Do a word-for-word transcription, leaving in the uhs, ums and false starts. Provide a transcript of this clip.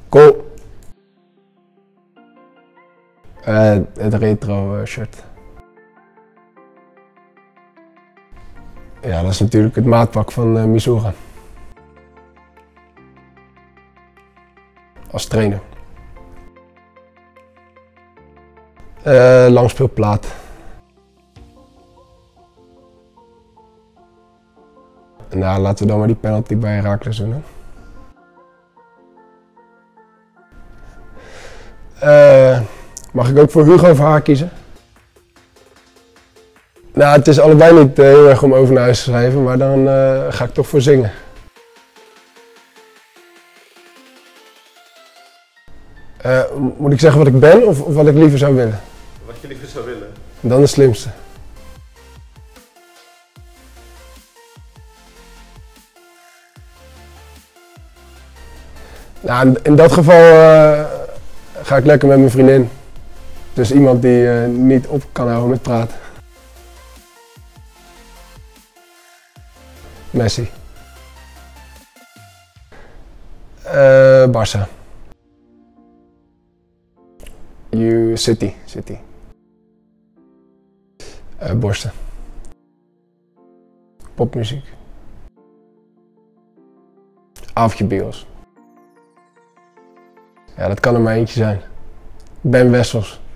Cool. Uh, het retro uh, shirt. Ja, dat is natuurlijk het maatpak van uh, Missouri. Als trainer. Uh, langspeelplaat. Nou, laten we dan maar die penalty bij Heracles doen. Hè? Uh, mag ik ook voor Hugo Verhaar kiezen? Nou, het is allebei niet uh, heel erg om over naar huis te schrijven, maar dan uh, ga ik toch voor zingen. Uh, moet ik zeggen wat ik ben of, of wat ik liever zou willen? Wat je liever zou willen? Dan de slimste. Nou, in dat geval uh, ga ik lekker met mijn vriendin. Dus iemand die uh, niet op kan houden met praten. Messi. Uh, Barça. U City. City. Uh, borsten. Popmuziek. Avondje bios. Ja, dat kan er maar eentje zijn. Ben Wessels.